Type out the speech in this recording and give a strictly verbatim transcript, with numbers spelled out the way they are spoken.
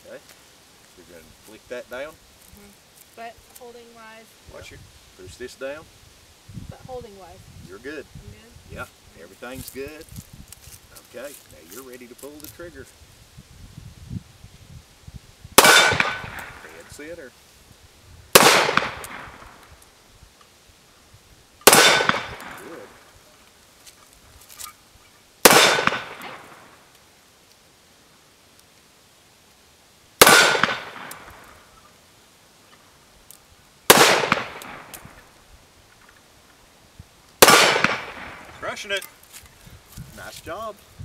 Okay. You're going to flick that down. Mm-hmm. But holding wise. Watch it. Push this down. But holding wise. You're good. I'm good? Yeah, everything's good. Okay, now you're ready to pull the trigger. Dead center. Good. Crushing it. Nice job.